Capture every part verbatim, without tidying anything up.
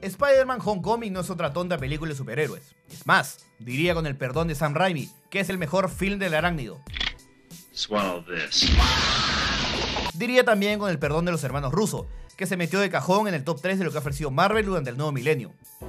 Spider-Man Homecoming no es otra tonta película de superhéroes. Es más, diría con el perdón de Sam Raimi, que es el mejor film del arácnido. Swallow this. Diría también con el perdón de los hermanos Russo, que se metió de cajón en el top tres de lo que ha ofrecido Marvel durante el nuevo milenio.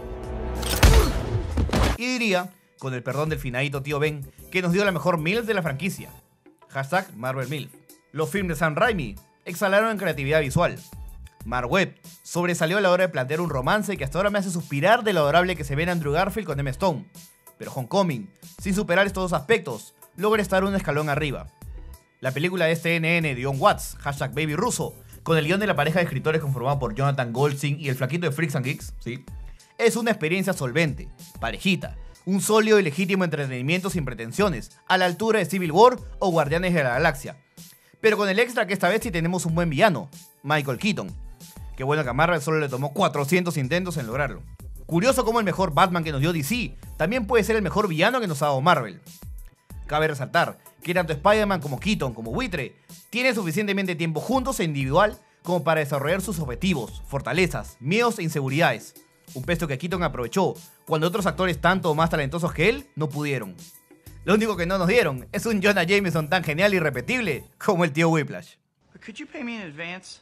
Y diría, con el perdón del finadito tío Ben, que nos dio la mejor MILF de la franquicia. Hashtag Marvel MILF. Los films de Sam Raimi exhalaron en creatividad visual. Mark Webb sobresalió a la hora de plantear un romance que hasta ahora me hace suspirar de lo adorable que se ve en Andrew Garfield con Emma Stone. Pero Homecoming, sin superar estos dos aspectos, logra estar un escalón arriba. La película de este N N de John Watts, hashtag Baby Russo, con el guión de la pareja de escritores conformado por Jonathan Goldstein y el flaquito de Freaks and Geeks, ¿sí? Es una experiencia solvente, parejita, un sólido y legítimo entretenimiento sin pretensiones, a la altura de Civil War o Guardianes de la Galaxia. Pero con el extra que esta vez sí tenemos un buen villano, Michael Keaton. Qué bueno que a Marvel solo le tomó cuatrocientos intentos en lograrlo. Curioso cómo el mejor Batman que nos dio D C también puede ser el mejor villano que nos ha dado Marvel. Cabe resaltar que tanto Spider-Man como Keaton como Buitre tienen suficientemente tiempo juntos e individual como para desarrollar sus objetivos, fortalezas, miedos e inseguridades. Un peso que Keaton aprovechó cuando otros actores tanto o más talentosos que él no pudieron. Lo único que no nos dieron es un Jonah Jameson tan genial y repetible como el tío Whiplash. Could you pay me in advance?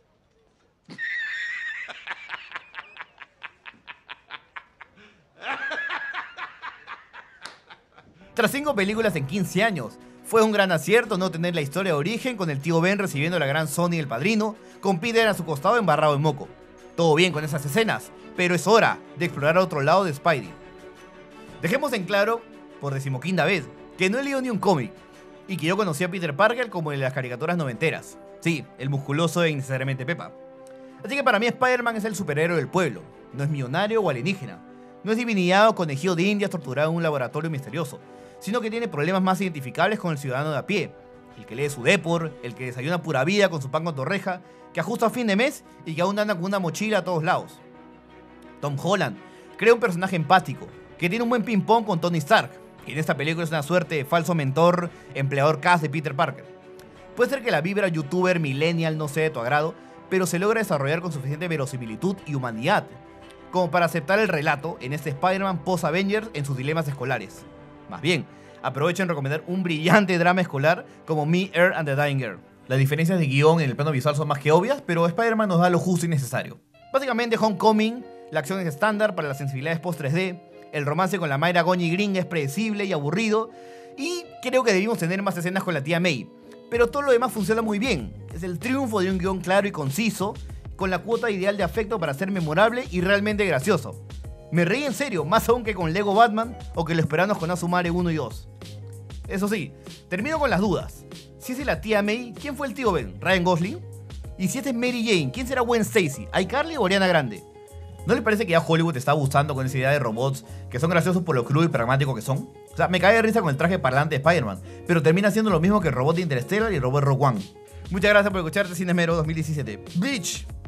Tras cinco películas en quince años, fue un gran acierto no tener la historia de origen con el tío Ben recibiendo la gran Sony del padrino, con Peter a su costado embarrado en moco. Todo bien con esas escenas, pero es hora de explorar otro lado de Spidey. Dejemos en claro, por decimoquinta vez, que no he leído ni un cómic, y que yo conocí a Peter Parker como en las caricaturas noventeras. Sí, el musculoso e innecesariamente Pepa. Así que para mí Spider-Man es el superhéroe del pueblo, no es millonario o alienígena, no es divinidad o conejillo de indias torturado en un laboratorio misterioso, sino que tiene problemas más identificables con el ciudadano de a pie, el que lee su Depor, el que desayuna pura vida con su pan con torreja, que ajusta a fin de mes y que aún anda con una mochila a todos lados. Tom Holland crea un personaje empático, que tiene un buen ping-pong con Tony Stark, que en esta película es una suerte de falso mentor, empleador cast de Peter Parker. Puede ser que la vibra youtuber millennial no sea de tu agrado, pero se logra desarrollar con suficiente verosimilitud y humanidad, como para aceptar el relato en este Spider-Man post-Avengers en sus dilemas escolares. Más bien, aprovecho en recomendar un brillante drama escolar como Me, Earth and the Dying Girl. Las diferencias de guión en el plano visual son más que obvias, pero Spider-Man nos da lo justo y necesario. Básicamente, Homecoming, la acción es estándar para las sensibilidades post tres D, el romance con la Mayra Goñi Green es predecible y aburrido, y creo que debimos tener más escenas con la tía May. Pero todo lo demás funciona muy bien. Es el triunfo de un guión claro y conciso, con la cuota ideal de afecto para ser memorable y realmente gracioso. Me reí en serio, más aún que con Lego Batman o que lo esperamos con Asumare uno y dos. Eso sí, termino con las dudas. Si es la tía May, ¿quién fue el tío Ben? ¿Ryan Gosling? Y si este es Mary Jane, ¿quién será Gwen Stacy? ¿iCarly o Ariana Grande? ¿No les parece que ya Hollywood está abusando con esa idea de robots que son graciosos por lo crudo y pragmático que son? O sea, me cae de risa con el traje parlante de Spider-Man, pero termina siendo lo mismo que el robot de Interstellar y el robot Rogue One. Muchas gracias por escucharte, Cinemero dos mil diecisiete. ¡Bleach!